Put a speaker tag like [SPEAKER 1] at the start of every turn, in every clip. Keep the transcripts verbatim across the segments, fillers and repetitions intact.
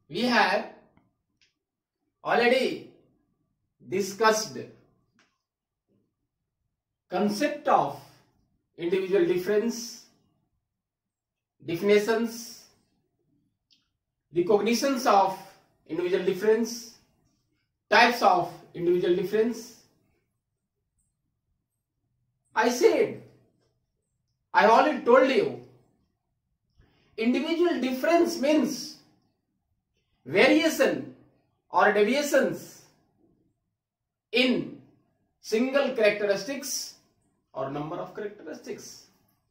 [SPEAKER 1] we have already discussed concept of individual difference, definitions, recognitions of individual difference, types of individual difference. I said, I already told you, individual difference means variation or deviations in single characteristics or number of characteristics.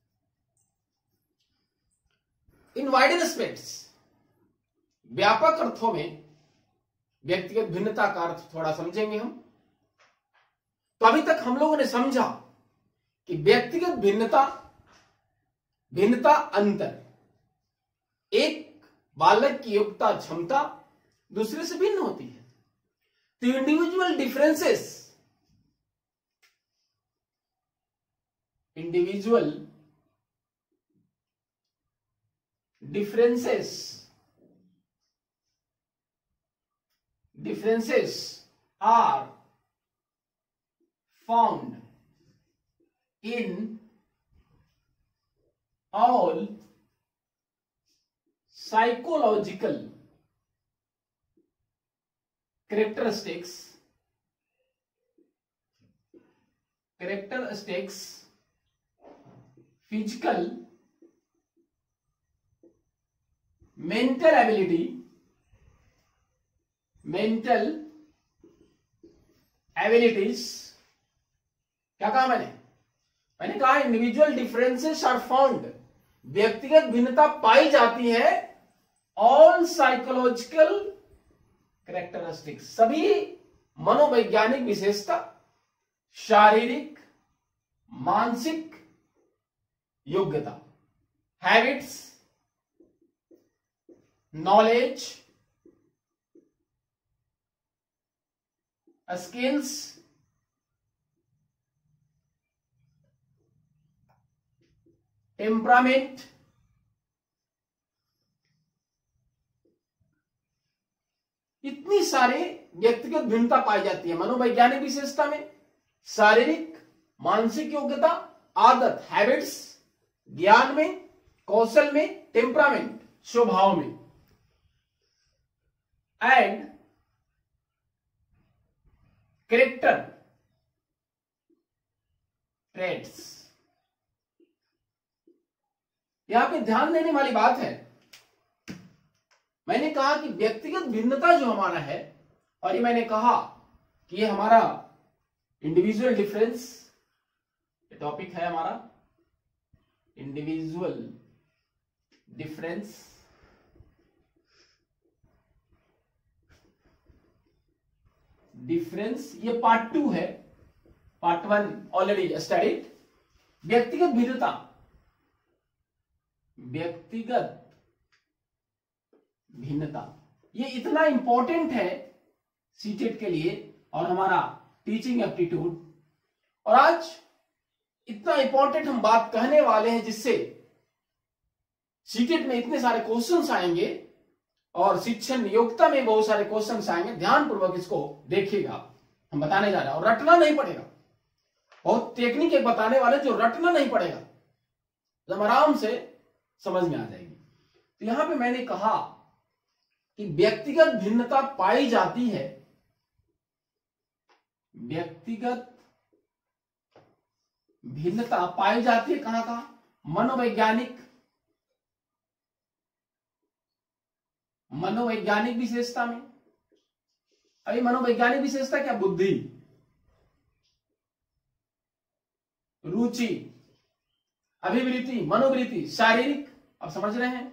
[SPEAKER 1] In wider respects, व्यापक अर्थों में व्यक्तिगत भिन्नता का अर्थ थोड़ा समझेंगे हम। तो अभी तक हम लोगों ने समझा कि व्यक्तिगत भिन्नता, भिन्नता अंतर, एक बालक की योग्यता क्षमता दूसरे से भिन्न होती है। तो individual differences, individual differences differences are found in all psychological characteristics characteristics physical, mental ability, mental abilities. क्या कहा मैंने? मैंने कहा इंडिविजुअल डिफरेंसेस आर फाउंड, व्यक्तिगत भिन्नता पाई जाती है ऑल साइकोलॉजिकल कैरेक्टरिस्टिक्स, सभी मनोवैज्ञानिक विशेषता, शारीरिक मानसिक योग्यता, हैबिट्स, नॉलेज, स्किल्स, टेम्परामेंट, इतनी सारे व्यक्तिगत भिन्नता पाई जाती है मनोवैज्ञानिक विशेषता में, शारीरिक मानसिक योग्यता, आदत हैबिट्स, ज्ञान में, कौशल में, टेम्परामेंट स्वभाव में, एंड कैरेक्टर ट्रेड्स। यहां पे ध्यान देने वाली बात है, मैंने कहा कि व्यक्तिगत भिन्नता जो हमारा है, और ये मैंने कहा कि ये हमारा इंडिविजुअल डिफरेंस टॉपिक है, हमारा इंडिविजुअल डिफरेंस, डिफरेंस ये पार्ट टू है, पार्ट वन ऑलरेडी स्टडीड। व्यक्तिगत भिन्नता, व्यक्तिगत भिन्नता ये इतना इंपॉर्टेंट है सीटेट के लिए और हमारा टीचिंग एप्टीट्यूड। और आज इतना इंपॉर्टेंट हम बात कहने वाले हैं जिससे सीटेट में इतने सारे क्वेश्चंस आएंगे और शिक्षण योग्यता में बहुत सारे क्वेश्चंस आएंगे। ध्यानपूर्वक इसको देखिएगा, हम बताने जा रहे हैं और रटना नहीं पड़ेगा। बहुत टेक्निक एक बताने वाले जो रटना नहीं पड़ेगा, जब आराम से समझ में आ जाएगी। तो यहां पे मैंने कहा कि व्यक्तिगत भिन्नता पाई जाती है, व्यक्तिगत भिन्नता पाई जाती है कहां कहां? मनोवैज्ञानिक, मनोवैज्ञानिक विशेषता में। अभी मनोवैज्ञानिक विशेषता क्या? बुद्धि, रुचि, अभिवृत्ति, मनोवृत्ति, शारीरिक, अब समझ रहे हैं,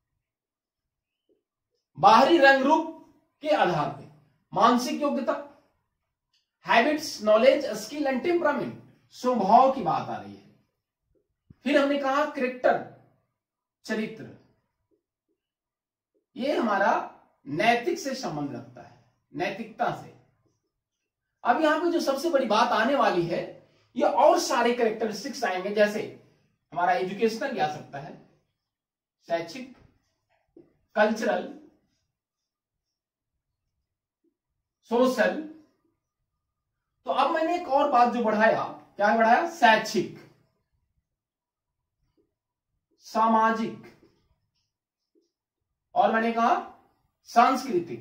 [SPEAKER 1] बाहरी रंग रूप के आधार पे, मानसिक योग्यता, habits, knowledge, skill and temperament, स्वभाव की बात आ रही है। फिर हमने कहा कैरेक्टर, चरित्र, ये हमारा नैतिक से संबंध रखता है, नैतिकता से। अब यहां पे जो सबसे बड़ी बात आने वाली है, ये और सारे कैरेक्टरिस्टिक्स आएंगे, जैसे हमारा एजुकेशनल आ सकता है, शैक्षिक, कल्चरल, सोशल। तो अब मैंने एक और बात जो बढ़ाया, क्या बढ़ाया? शैक्षिक, सामाजिक, और मैंने कहा सांस्कृतिक।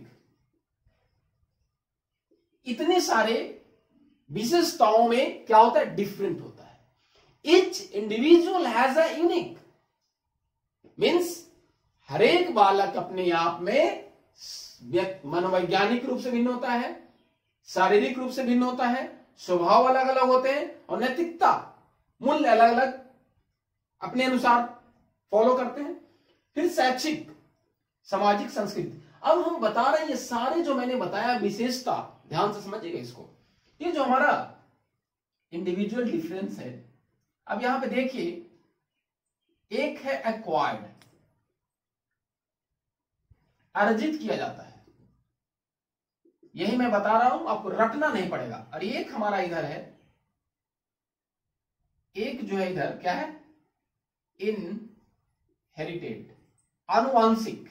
[SPEAKER 1] इतने सारे विशेषताओं में क्या होता है? डिफरेंट होता है। Each individual has a unique, means हर एक बालक अपने आप में मनोवैज्ञानिक रूप से भिन्न होता है, शारीरिक रूप से भिन्न होता है, स्वभाव अलग अलग होते हैं, और नैतिकता मूल्य अलग अलग अपने अनुसार फॉलो करते हैं। फिर शैक्षिक, सामाजिक, संस्कृति। अब हम बता रहे हैं ये सारे जो मैंने बताया विशेषता, ध्यान से समझिएगा इसको, ये जो हमारा इंडिविजुअल डिफरेंस है। अब यहां पे देखिए, एक है एक्वायर्ड, अर्जित किया जाता है, यही मैं बता रहा हूं, आपको रटना नहीं पड़ेगा। और एक हमारा इधर है, एक जो है इधर क्या है? इनहेरिटेड, आनुवांशिक,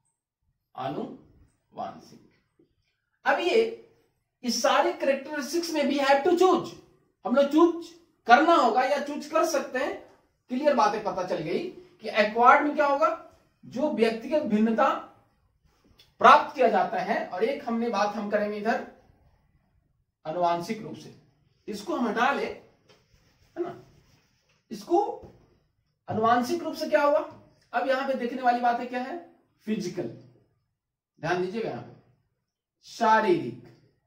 [SPEAKER 1] आनुवांशिक। अब ये इस सारे कैरेक्टरिस्टिक्स में वी हैव टू चूज, हम लोग चूज करना होगा या चूज कर सकते हैं। क्लियर बातें पता चल गई कि एक्वायर्ड में क्या होगा? जो व्यक्तिगत भिन्नता प्राप्त किया जाता है, और एक हमने बात हम करेंगे इधर आनुवांशिक रूप से, इसको हम हटा ले, है ना, इसको आनुवांशिक रूप से क्या हुआ? अब यहां पे देखने वाली बात है क्या है? फिजिकल, ध्यान दीजिएगा यहां पे, शारीरिक,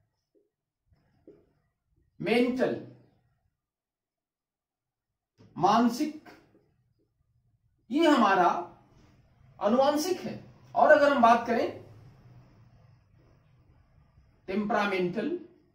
[SPEAKER 1] मेंटल, मानसिक, ये हमारा आनुवांशिक है। और अगर हम बात करें टेम्परामेंटल,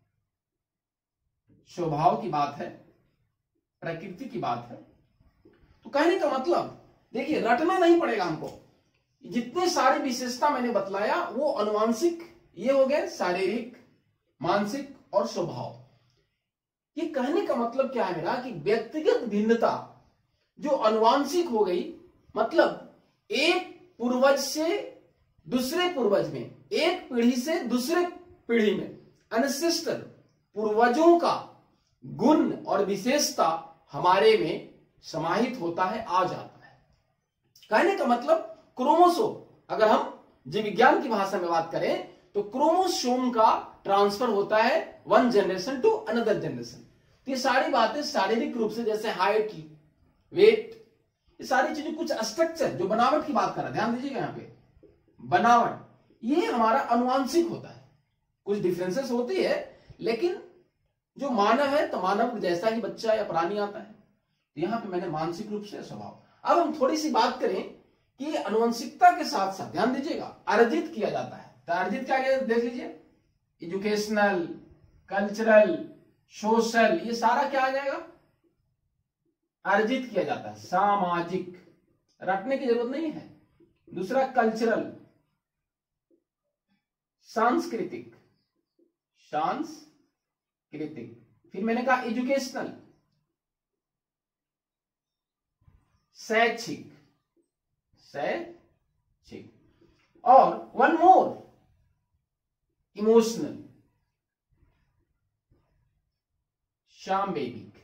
[SPEAKER 1] स्वभाव की बात है, प्रकृति की बात है। तो कहने का मतलब देखिए, रटना नहीं पड़ेगा हमको, जितने सारी विशेषता मैंने बतलाया वो आनुवांशिक, ये हो गए शारीरिक, मानसिक और स्वभाव। ये कहने का मतलब क्या है मेरा कि व्यक्तिगत भिन्नता जो आनुवांशिक हो गई, मतलब एक पूर्वज से दूसरे पूर्वज में, एक पीढ़ी से दूसरे पीढ़ी में अनसेस्टर पूर्वजों का गुण और विशेषता हमारे में समाहित होता है, आ जाता है। कहने का मतलब क्रोमोसोम, अगर हम जीव विज्ञान की भाषा में बात करें तो क्रोमोसोम का ट्रांसफर होता है one generation to another generation. तो ये सारी बातें शारीरिक रूप से, जैसे हाइट, वेट, ये सारी चीजें, कुछ स्ट्रक्चर जो बनावट की बात कर रहा है, ध्यान दीजिएगा यहां पे, बनावट, ये हमारा आनुवांशिक होता है। कुछ डिफरेंसेस होती है, लेकिन जो मानव है तो मानव जैसा ही बच्चा या प्राणी आता है। तो यहां पे मैंने मानसिक रूप से स्वभाव। अब हम थोड़ी सी बात करें कि आनुवंशिकता के साथ साथ ध्यान दीजिएगा अर्जित किया जाता है। तो अर्जित क्या किया, देख लीजिए, एजुकेशनल, कल्चरल, सोशल, ये सारा क्या आ जाएगा? अर्जित किया जाता है। सामाजिक, रटने की जरूरत नहीं है। दूसरा कल्चरल, सांस्कृतिक, सांस्कृतिक, फिर मैंने कहा एजुकेशनल, शैक्षिक, शैक्षिक, और वन मोर, इमोशनल, सामवेदिक।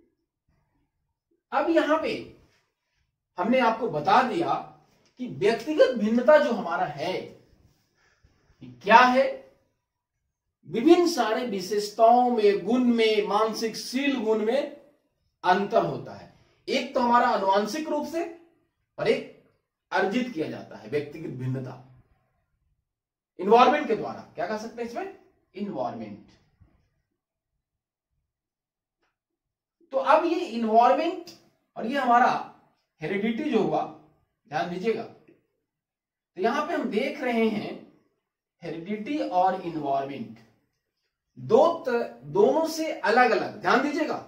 [SPEAKER 1] अब यहां पे हमने आपको बता दिया कि व्यक्तिगत भिन्नता जो हमारा है क्या है? विभिन्न सारे विशेषताओं में, गुण में, मानसिक शील गुण में अंतर होता है। एक तो हमारा आनुवांशिक रूप से, और एक अर्जित किया जाता है व्यक्तिगत भिन्नता इन्वायरमेंट के द्वारा। क्या कह सकते हैं इसमें? इन्वायरमेंट। तो अब ये इन्वायरमेंट और ये हमारा हेरिडिटी जो हुआ, ध्यान दीजिएगा, तो यहां पे हम देख रहे हैं हेरिडिटी और इन्वायरमेंट दो दोनों से अलग अलग, ध्यान दीजिएगा।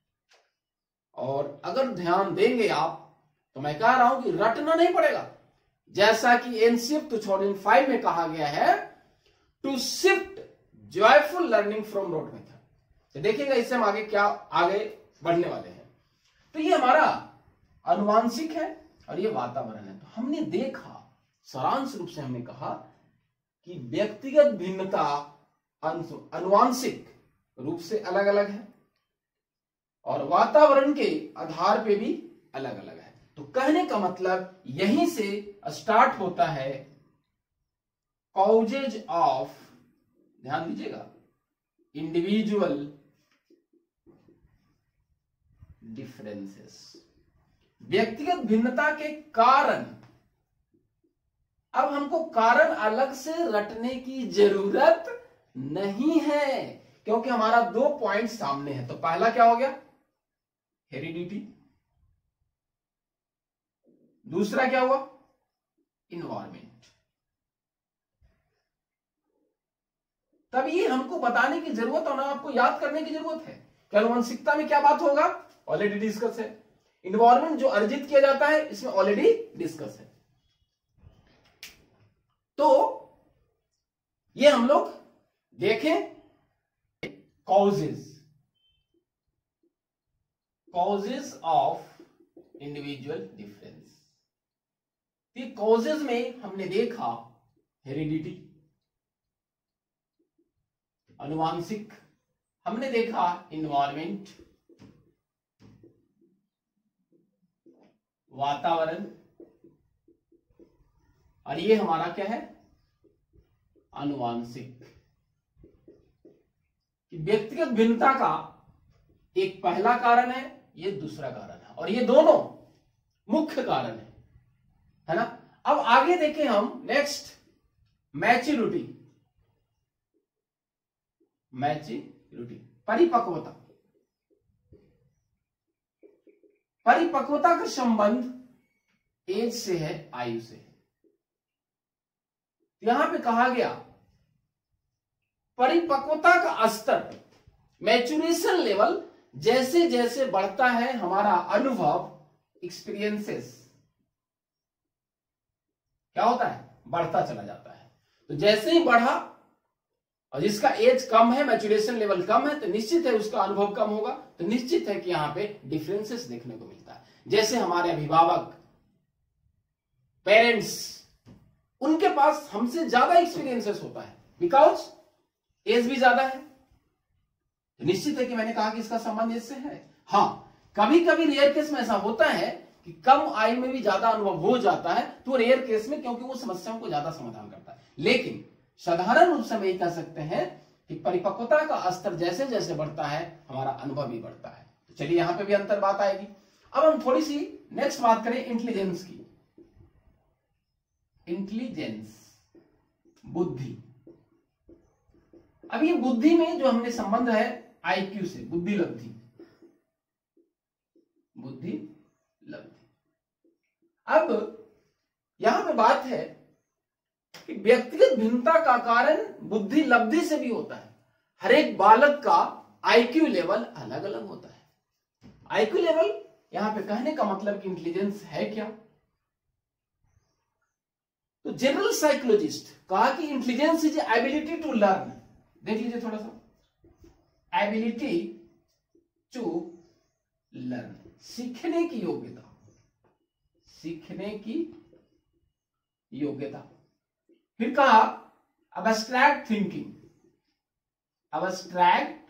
[SPEAKER 1] और अगर ध्यान देंगे आप तो मैं कह रहा हूं कि रटना नहीं पड़ेगा, जैसा कि एनसीएफ टू थाउजेंड फाइव में कहा गया है, to shift joyful learning from rote method. तो देखिएगा इससे हम आगे क्या आगे बढ़ने वाले हैं। तो ये हमारा आनुवांशिक है और ये वातावरण है। तो हमने देखा, सारांश रूप से हमने कहा कि व्यक्तिगत भिन्नता अनुवांशिक रूप से अलग अलग है और वातावरण के आधार पे भी अलग अलग है। तो कहने का मतलब यहीं से स्टार्ट होता है कॉजेज ऑफ, ध्यान दीजिएगा, इंडिविजुअल डिफरेंसेस, व्यक्तिगत भिन्नता के कारण। अब हमको कारण अलग से रटने की जरूरत नहीं है क्योंकि हमारा दो पॉइंट सामने है। तो पहला क्या हो गया, हेरिडिटी, दूसरा क्या हुआ, इन्वायरमेंट। तब ये हमको बताने की जरूरत और ना आपको याद करने की जरूरत है कि आनुवंशिकता में क्या बात होगा, ऑलरेडी डिस्कस है। इन्वायरमेंट जो अर्जित किया जाता है इसमें ऑलरेडी डिस्कस है। तो ये हम लोग देखें causes, causes of individual difference. ये कॉजेज में हमने देखा हेरिडिटी, अनुवांशिक, हमने देखा इन्वायरमेंट, वातावरण, और ये हमारा क्या है, अनुवांशिक। कि व्यक्तिगत भिन्नता का एक पहला कारण है, ये दूसरा कारण है, और ये दोनों मुख्य कारण है, है ना। अब आगे देखें हम नेक्स्ट, मैच्योरिटी, मैच्योरिटी परिपक्वता। परिपक्वता का संबंध एज से है, आयु से है। यहां पे कहा गया परिपक्वता का स्तर, मैच्योरेशन लेवल जैसे जैसे बढ़ता है हमारा अनुभव, एक्सपीरियंसेस क्या होता है, बढ़ता चला जाता है। तो जैसे ही बढ़ा, और जिसका एज कम है, मैच्योरेशन लेवल कम है, तो निश्चित है उसका अनुभव कम होगा। तो निश्चित है कि यहां पे डिफरेंसेस देखने को मिलता है। जैसे हमारे अभिभावक, पेरेंट्स, उनके पास हमसे ज्यादा एक्सपीरियंसेस होता है बिकॉज एज भी ज्यादा है। तो निश्चित है कि मैंने कहा कि इसका संबंध एज से है। हाँ, कभी कभी रेयर केस में ऐसा होता है कि कम आयु में भी ज्यादा अनुभव हो जाता है, तो रेयर केस में, क्योंकि वो समस्याओं को ज्यादा समाधान करता है। लेकिन साधारण रूप से हम यही कह सकते हैं कि परिपक्वता का स्तर जैसे जैसे बढ़ता है हमारा अनुभव भी बढ़ता है। तो चलिए यहां पे भी अंतर बात आएगी। अब हम थोड़ी सी नेक्स्ट बात करें इंटेलिजेंस की। इंटेलिजेंस, बुद्धि। अब ये बुद्धि में जो हमने संबंध है आईक्यू से, बुद्धि लब्धि, बुद्धि लब्धि। अब यहां पे बात है कि व्यक्तिगत भिन्नता का कारण बुद्धि लब्धि से भी होता है। हर एक बालक का आईक्यू लेवल अलग अलग होता है। आईक्यू लेवल यहां पे कहने का मतलब कि इंटेलिजेंस है क्या। तो जनरल साइकोलॉजिस्ट कहा कि intelligence is ability to learn. देख लीजिए थोड़ा सा, एबिलिटी टू लर्न, सीखने की योग्यता, सीखने की योग्यता। फिर कहा अबस्ट्रैक्ट थिंकिंग, अबस्ट्रैक्ट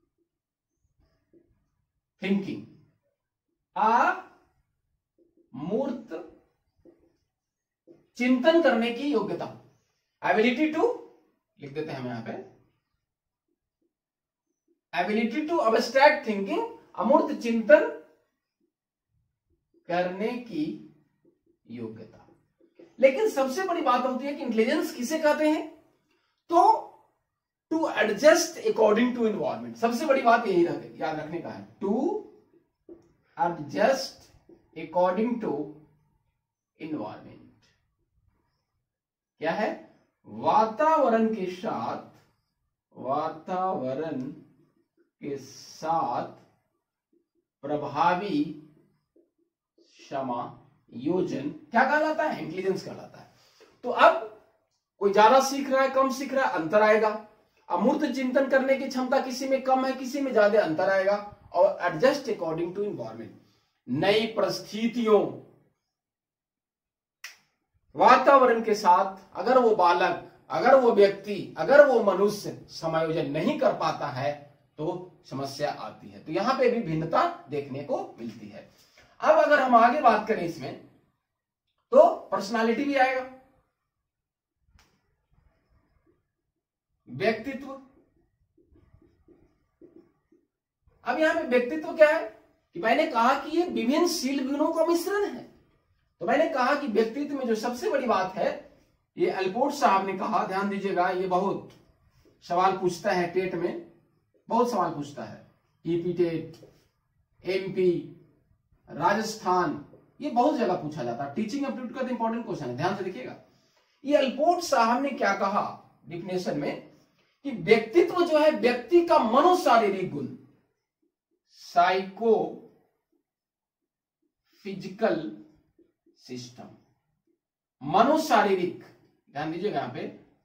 [SPEAKER 1] थिंकिंग, अमूर्त चिंतन करने की योग्यता। एबिलिटी टू लिख देते हैं हम यहां पे, एबिलिटी टू अबस्ट्रैक्ट थिंकिंग, अमूर्त चिंतन करने की योग्यता। लेकिन सबसे बड़ी बात होती है कि इंटेलिजेंस किसे कहते हैं, तो to adjust according to environment. सबसे बड़ी बात यही याद रखने का है, to adjust according to environment. क्या है, वातावरण के साथ, वातावरण के साथ प्रभावी समायोजन क्या कहलाता है, इंटेलिजेंस कहलाता है। तो अब कोई ज्यादा सीख रहा है, कम सीख रहा है, अंतर आएगा। अमूर्त चिंतन करने की क्षमता किसी में कम है, किसी में ज्यादा, अंतर आएगा। और एडजस्ट अकॉर्डिंग टू इन्वायरमेंट, नई परिस्थितियों, वातावरण के साथ अगर वो बालक अगर वो व्यक्ति, अगर वो मनुष्य समायोजन नहीं कर पाता है तो समस्या आती है। तो यहां पे भी भिन्नता देखने को मिलती है। अब अगर हम आगे बात करें इसमें तो पर्सनालिटी भी आएगा, व्यक्तित्व। अब यहां पे व्यक्तित्व क्या है कि मैंने कहा कि ये विभिन्नशील गुणों का मिश्रण है। तो मैंने कहा कि व्यक्तित्व में जो सबसे बड़ी बात है, ये अल्पोर्ट साहब ने कहा, ध्यान दीजिएगा, ये बहुत सवाल पूछता है टेट में, बहुत सवाल पूछता है, ईपी टेट, एमपी, राजस्थान, ये बहुत जगह पूछा जाता है। टीचिंग एप्टीट्यूड का तो इंपॉर्टेंट क्वेश्चन है, ध्यान से देखिएगा। ये अल्पोर्ट साहब ने क्या कहा डिफिनेशन में कि व्यक्तित्व जो है व्यक्ति का मनोशारीरिक गुण, साइको फिजिकल सिस्टम, मनोशारीरिक, ध्यान दीजिएगा यहां पे,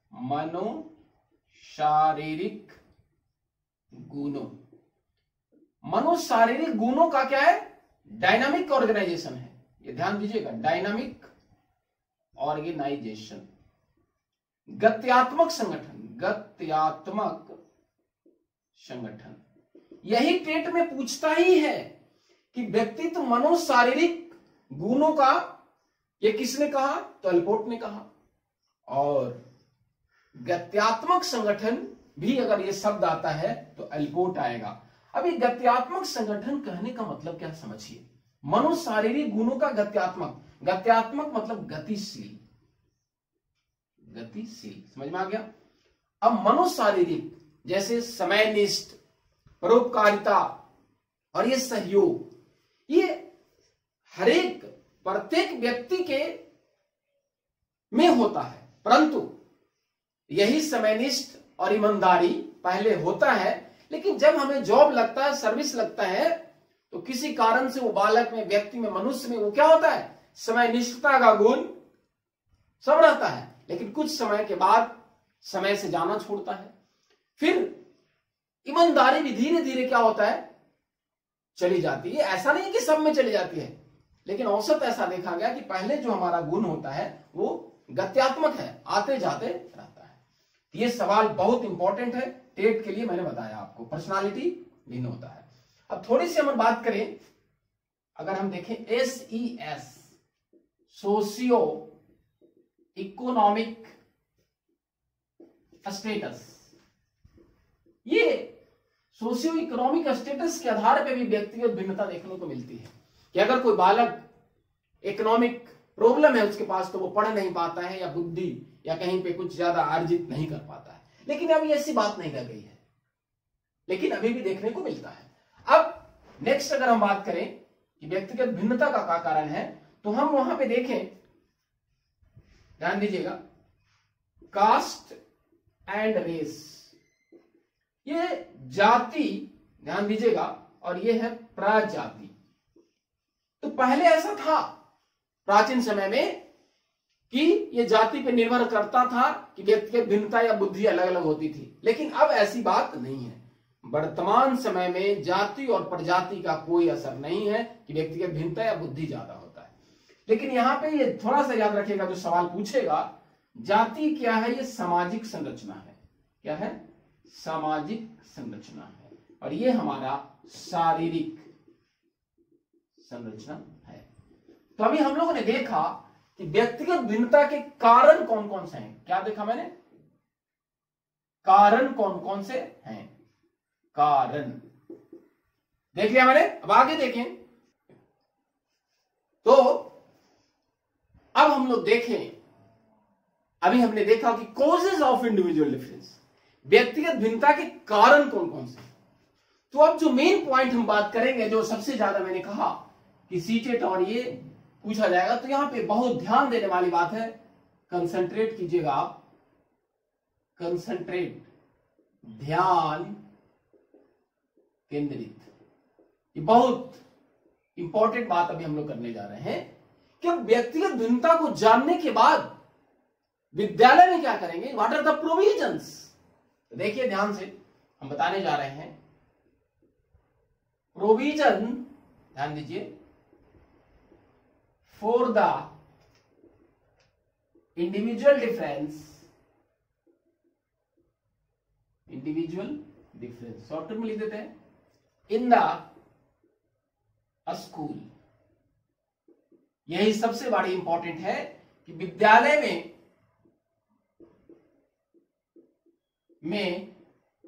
[SPEAKER 1] मनोशारीरिक गुणों, मनोशारीरिक गुणों का क्या है, डायनामिक ऑर्गेनाइजेशन है। ये ध्यान दीजिएगा, डायनामिक ऑर्गेनाइजेशन, गत्यात्मक संगठन, गत्यात्मक संगठन। यही टेट में पूछता ही है कि व्यक्तित्व मनोशारीरिक गुणों का, ये किसने कहा, तो अल्पोर्ट ने कहा। और गत्यात्मक संगठन भी अगर ये शब्द आता है तो अल्पोर्ट आएगा। अब ये गत्यात्मक संगठन कहने का मतलब क्या समझिए, मनोशारीरिक गुणों का गत्यात्मक, गत्यात्मक मतलब गतिशील, गतिशील, समझ में आ गया। अब मनोशारीरिक जैसे समयनिष्ठ, परोपकारिता और ये सहयोग, ये हरेक प्रत्येक व्यक्ति के में होता है, परंतु यही समयनिष्ठ और ईमानदारी पहले होता है, लेकिन जब हमें जॉब लगता है, सर्विस लगता है, तो किसी कारण से वो बालक में, व्यक्ति में, मनुष्य में वो क्या होता है, समयनिष्ठता का गुण सब रहता है, लेकिन कुछ समय के बाद समय से जाना छोड़ता है। फिर ईमानदारी भी धीरे धीरे क्या होता है, चली जाती है। ऐसा नहीं कि सब में चली जाती है, लेकिन औसत ऐसा देखा गया कि पहले जो हमारा गुण होता है वो गत्यात्मक है, आते जाते रहता है। ये सवाल बहुत इंपॉर्टेंट है टेट के लिए, मैंने बताया आपको, पर्सनालिटी भिन्न होता है। अब थोड़ी सी हम बात करें, अगर हम देखें S E S, socio economic status, ये सोशियो इकोनॉमिक स्टेटस के आधार पर भी व्यक्तिगत भिन्नता देखने को मिलती है कि अगर कोई बालक इकोनॉमिक प्रॉब्लम है उसके पास, तो वो पढ़ नहीं पाता है या बुद्धि या कहीं पे कुछ ज्यादा अर्जित नहीं कर पाता है। लेकिन अभी ऐसी बात नहीं रह गई है, लेकिन अभी भी देखने को मिलता है। अब नेक्स्ट अगर हम बात करें कि व्यक्तिगत भिन्नता का क्या कारण है, तो हम वहां पे देखें, ध्यान दीजिएगा, कास्ट एंड रेस, ये जाति, ध्यान दीजिएगा, और ये है प्रजाति। तो पहले ऐसा था प्राचीन समय में कि ये जाति पे निर्भर करता था कि व्यक्तिगत भिन्नता या बुद्धि अलग अलग होती थी, लेकिन अब ऐसी बात नहीं है। वर्तमान समय में जाति और प्रजाति का कोई असर नहीं है कि व्यक्तिगत भिन्नता या बुद्धि ज्यादा होता है। लेकिन यहां पे ये थोड़ा सा याद रखिएगा, जो सवाल पूछेगा, जाति क्या है, ये सामाजिक संरचना है। क्या है, सामाजिक संरचना है, और ये हमारा शारीरिक संरचना है। तो अभी हम लोगों ने देखा कि व्यक्तिगत भिन्नता के कारण कौन कौन से हैं। क्या देखा मैंने, कारण कौन कौन से हैं, कारण देख लिया मैंने। अब आगे देखें, तो अब हम लोग देखें, अभी हमने देखा कि कॉजेज ऑफ इंडिविजुअल डिफरेंस, व्यक्तिगत भिन्नता के कारण कौन कौन से। तो अब जो मेन पॉइंट हम बात करेंगे, जो सबसे ज्यादा मैंने कहा कि सीटेट और ये पूछा जाएगा, तो यहां पे बहुत ध्यान देने वाली बात है, कंसंट्रेट कीजिएगा आप, कंसंट्रेट, ध्यान केंद्रित, ये बहुत इंपॉर्टेंट बात अभी हम लोग करने जा रहे हैं कि अब व्यक्तिगत भिन्नता को जानने के बाद विद्यालय में क्या करेंगे, व्हाट आर द प्रोविजंस। तो देखिए ध्यान से, हम बताने जा रहे हैं प्रोविजन, ध्यान दीजिए, for the individual difference individual difference, short term में लिख देते हैं इन द स्कूल। यही सबसे बड़ी इंपॉर्टेंट है कि विद्यालय में में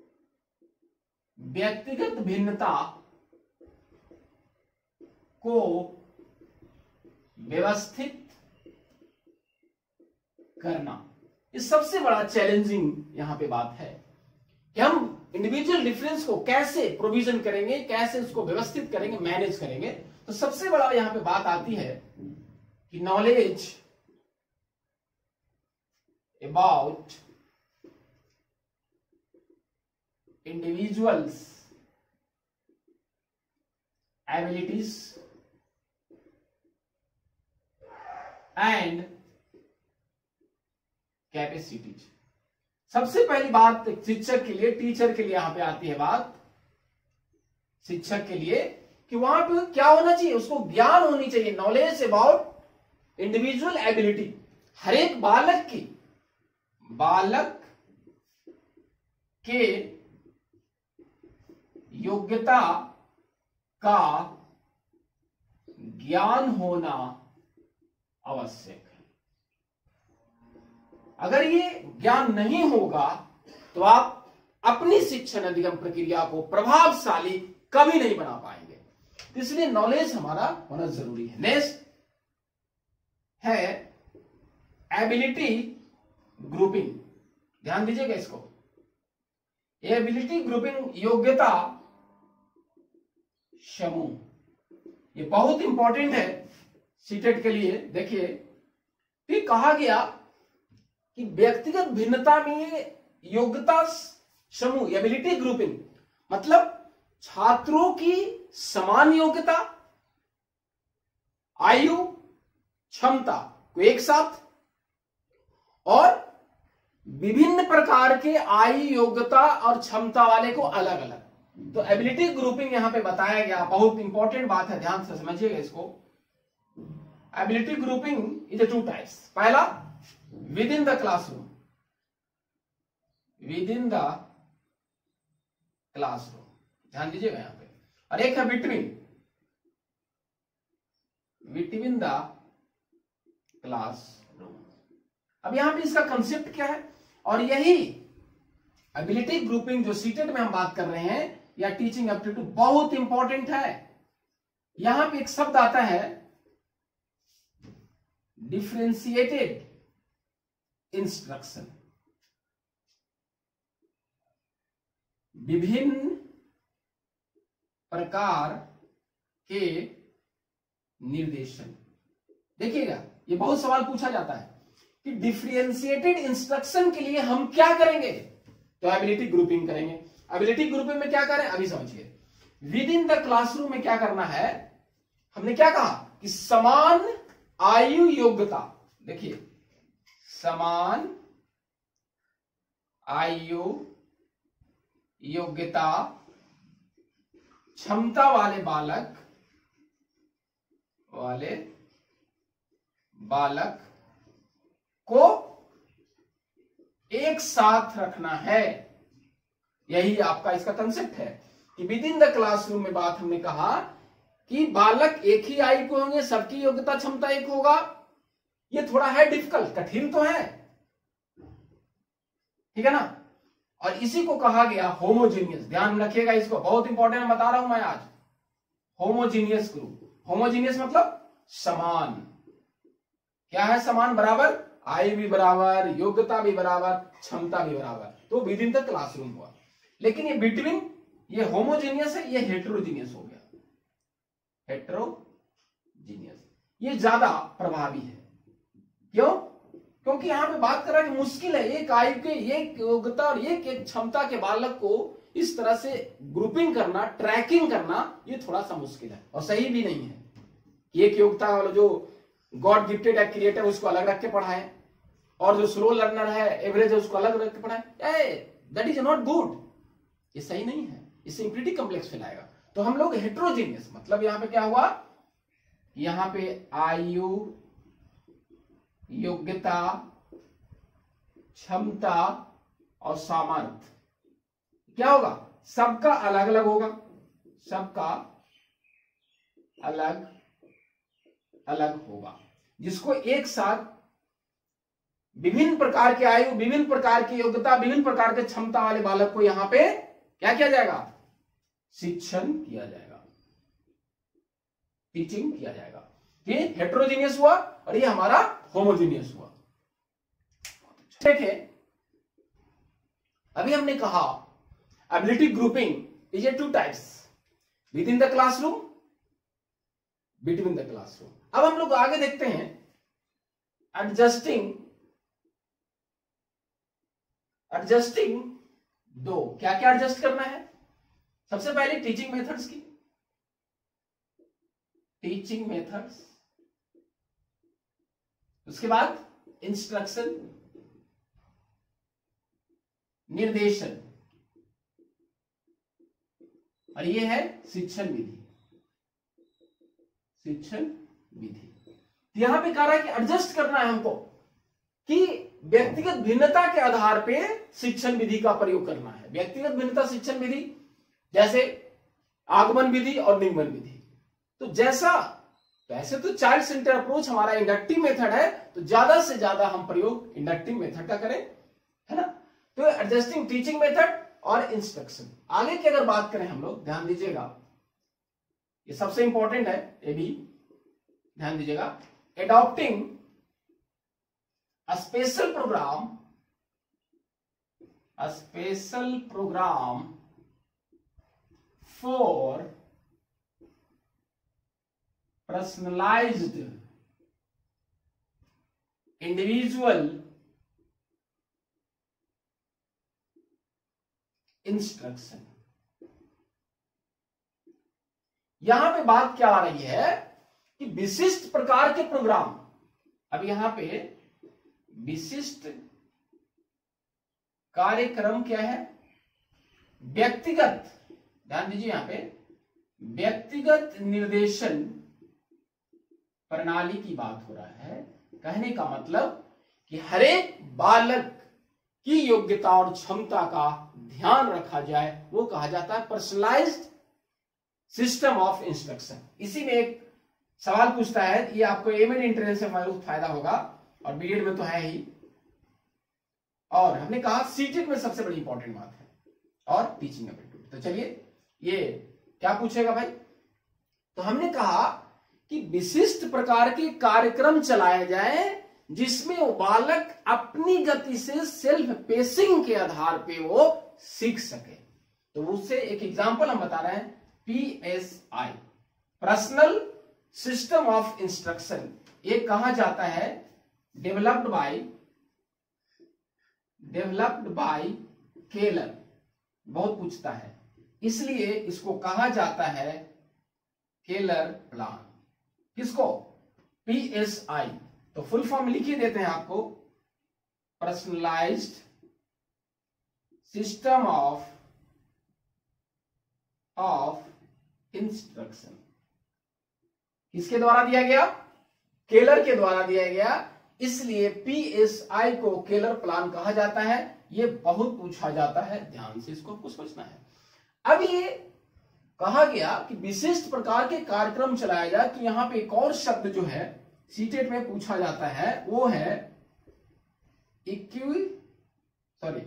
[SPEAKER 1] व्यक्तिगत भिन्नता को व्यवस्थित करना, ये सबसे बड़ा चैलेंजिंग यहां पे बात है कि हम इंडिविजुअल डिफरेंस को कैसे प्रोविजन करेंगे, कैसे उसको व्यवस्थित करेंगे, मैनेज करेंगे। तो सबसे बड़ा यहां पे बात आती है कि knowledge about individuals abilities and capacities. सबसे पहली बात शिक्षक के लिए, टीचर के लिए यहां पे आती है बात, शिक्षक के लिए कि वहां पे क्या होना चाहिए, उसको ज्ञान होनी चाहिए, नॉलेज अबाउट इंडिविजुअल एबिलिटी। हर एक बालक की बालक के योग्यता का ज्ञान होना आवश्यक है। अगर ये ज्ञान नहीं होगा तो आप अपनी शिक्षण अधिगम प्रक्रिया को प्रभावशाली कभी नहीं बना पाएंगे। इसलिए नॉलेज हमारा होना जरूरी है। नेक्स्ट है एबिलिटी ग्रुपिंग, ध्यान दीजिएगा इसको। एबिलिटी ग्रुपिंग योग्यता समूह, ये बहुत इंपॉर्टेंट है सीटेट के लिए। देखिए फिर कहा गया कि व्यक्तिगत भिन्नता में योग्यता समूह, एबिलिटी ग्रुपिंग मतलब छात्रों की समान योग्यता, आयु, क्षमता को एक साथ और विभिन्न प्रकार के आयु, योग्यता और क्षमता वाले को अलग अलग। तो एबिलिटी ग्रुपिंग यहां पे बताया गया, बहुत इंपॉर्टेंट बात है, ध्यान से समझिएगा इसको। Ability grouping is two types. पहला within the classroom, within the classroom, ध्यान दीजिएगा यहां पे। और एक है बिटवीन, बिटवीन द क्लासरूम। अब यहां पे इसका कंसेप्ट क्या है, और यही एबिलिटी ग्रुपिंग जो सीटेट में हम बात कर रहे हैं या टीचिंग एप्टीट्यूड बहुत इंपॉर्टेंट है। यहां पे एक शब्द आता है डिफरेंशिएटेड इंस्ट्रक्शन, विभिन्न प्रकार के निर्देशन। देखिएगा ये बहुत सवाल पूछा जाता है कि डिफरेंशिएटेड इंस्ट्रक्शन के लिए हम क्या करेंगे, तो एबिलिटी ग्रुपिंग करेंगे। एबिलिटी ग्रुपिंग में क्या करें अभी समझिए। विद इन द क्लासरूम में क्या करना है, हमने क्या कहा कि समान आयु योग्यता, देखिए समान आयु योग्यता क्षमता वाले बालक वाले बालक को एक साथ रखना है। यही आपका इसका कंसेप्ट है कि विद इन द क्लासरूम में बात हमने कहा कि बालक एक ही आयु को होंगे, सबकी योग्यता क्षमता एक होगा। ये थोड़ा है डिफिकल्ट, कठिन तो है, ठीक है ना। और इसी को कहा गया होमोजीनियस, ध्यान रखिएगा इसको, बहुत इंपॉर्टेंट बता रहा हूं मैं आज। होमोजीनियस ग्रुप, होमोजीनियस मतलब समान। क्या है समान, बराबर, आयु भी बराबर, योग्यता भी बराबर, क्षमता भी बराबर, तो विद इन द क्लासरूम हुआ। लेकिन ये बिटवीन, ये होमोजीनियस है, ये हेट्रोजीनियस हो गया, हेट्रोजीनियस। ये ज्यादा प्रभावी है। क्यों, क्योंकि यहां पे बात कर रहा है कि मुश्किल है एक आयु के, एक योग्यता और एक एक क्षमता के बालक को इस तरह से ग्रुपिंग करना, ट्रैकिंग करना, ये थोड़ा सा मुश्किल है और सही भी नहीं है। एक योग्यता वाला जो गॉड गिफ्टेड है, क्रिएटर, उसको अलग रख के पढ़ाए, और जो स्लो लर्नर है, एवरेज है, उसको अलग रख के पढ़ाए। दैट इज नॉट गुड, ये सही नहीं है, इससे इंप्लिटी कॉम्प्लेक्स फैलाएगा। तो हम लोग हेट्रोजीनियस, मतलब यहां पे क्या हुआ, यहां पे आयु, योग्यता, क्षमता और सामर्थ्य, क्या होगा, सबका अलग अलग होगा, सबका अलग अलग होगा, जिसको एक साथ विभिन्न प्रकार के आयु, विभिन्न प्रकार की योग्यता, विभिन्न प्रकार के क्षमता वाले बालक को यहां पे क्या किया जाएगा, शिक्षण किया जाएगा, टीचिंग किया जाएगा। ये हेट्रोजीनियस हुआ और ये हमारा होमोजीनियस हुआ। देखिए अभी हमने कहा ability grouping is a two types, within the classroom, between the classroom. अब हम लोग आगे देखते हैं एडजस्टिंग, एडजस्टिंग दो, क्या क्या एडजस्ट करना है। सबसे पहले टीचिंग मेथड्स की, टीचिंग मेथड्स, उसके बाद इंस्ट्रक्शन, निर्देशन, और ये है शिक्षण विधि, शिक्षण विधि। यहां पे कह रहा है कि एडजस्ट करना है हमको, कि व्यक्तिगत भिन्नता के आधार पे शिक्षण विधि का प्रयोग करना है। व्यक्तिगत भिन्नता शिक्षण विधि, जैसे आगमन विधि और निगमन विधि। तो जैसा वैसे तो चाइल्ड सेंटर अप्रोच हमारा इंडक्टिव मेथड है, तो ज्यादा से ज्यादा हम प्रयोग इंडक्टिव मेथड का करें, है ना। तो एडजस्टिंग टीचिंग मेथड और इंस्ट्रक्शन। आगे की अगर बात करें हम लोग, ध्यान दीजिएगा, ये सबसे इंपॉर्टेंट है, ये भी ध्यान दीजिएगा। Adopting a special program, a special program for personalized individual instruction. यहां पे बात क्या आ रही है कि विशिष्ट प्रकार के प्रोग्राम, अब यहां पे विशिष्ट कार्यक्रम क्या है, व्यक्तिगत, ध्यान दीजिए यहां पे व्यक्तिगत निर्देशन प्रणाली की बात हो रहा है। कहने का मतलब कि हरेक बालक की योग्यता और क्षमता का ध्यान रखा जाए, वो कहा जाता है पर्सनलाइज्ड सिस्टम ऑफ इंस्ट्रक्शन। इसी में एक सवाल पूछता है, ये आपको एम एड एंट्रेंस से फायदा होगा और बीएड में तो है ही, और हमने कहा सीटेट में सबसे बड़ी इंपॉर्टेंट बात है, और टीचिंग एप्टीट्यूड। तो चलिए ये क्या पूछेगा भाई, तो हमने कहा कि विशिष्ट प्रकार के कार्यक्रम चलाए जाए जिसमें वो बालक अपनी गति से सेल्फ पेसिंग के आधार पे वो सीख सके। तो उससे एक एग्जांपल हम बता रहे हैं, P S I, personal system of instruction. ये कहा जाता है developed by developed by Keller, बहुत पूछता है, इसलिए इसको कहा जाता है केलर प्लान। किसको, पी एस आई। तो फुल फॉर्म लिख ही देते हैं आपको, personalized system of of instruction. किसके द्वारा दिया गया, केलर के द्वारा दिया गया, इसलिए पी एस आई को केलर प्लान कहा जाता है। ये बहुत पूछा जाता है, ध्यान से इसको आपको समझना है। अब ये कहा गया कि विशिष्ट प्रकार के कार्यक्रम चलाया जाए, तो यहां पे एक और शब्द जो है सीटेट में पूछा जाता है, वो है इक्वी सॉरी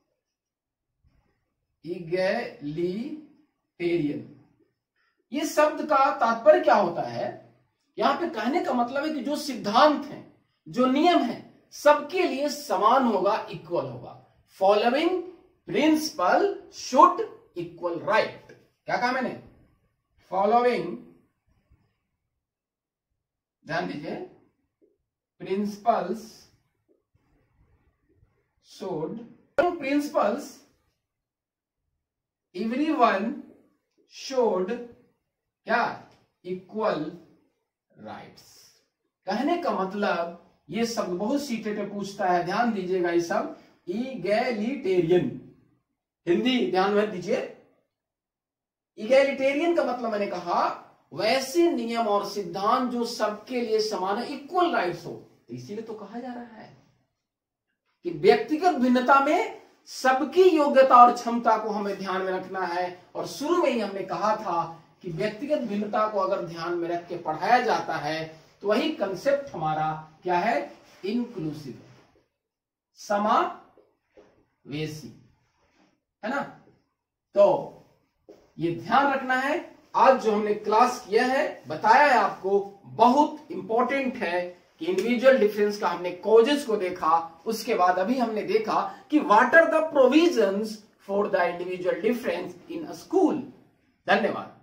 [SPEAKER 1] इगैलिटेरियन। ये शब्द का तात्पर्य क्या होता है, यहां पे कहने का मतलब है कि जो सिद्धांत हैं, जो नियम है, सबके लिए समान होगा, इक्वल होगा। Following principle should equal right. क्या कहा मैंने, फॉलोइंग, ध्यान दीजिए, principles should principles everyone should क्या, इक्वल राइट्स। कहने का मतलब ये शब्द बहुत सीटे पे पूछता है, ध्यान दीजिएगा, ये सब इगैलिटेरियन, हिंदी ध्यान में दीजिए। इगैलिटेरियन का मतलब मैंने कहा वैसे नियम और सिद्धांत जो सबके लिए समान है, इक्वल राइट्स हो। तो इसीलिए तो कहा जा रहा है कि व्यक्तिगत भिन्नता में सबकी योग्यता और क्षमता को हमें ध्यान में रखना है। और शुरू में ही हमने कहा था कि व्यक्तिगत भिन्नता को अगर ध्यान में रख के पढ़ाया जाता है तो वही कंसेप्ट हमारा क्या है, इंक्लूसिव, समावेशी, है ना। तो ये ध्यान रखना है। आज जो हमने क्लास किया है, बताया है आपको, बहुत इंपॉर्टेंट है कि इंडिविजुअल डिफरेंस का हमने कॉजेस को देखा, उसके बाद अभी हमने देखा कि what are the provisions for the individual difference in a school. धन्यवाद।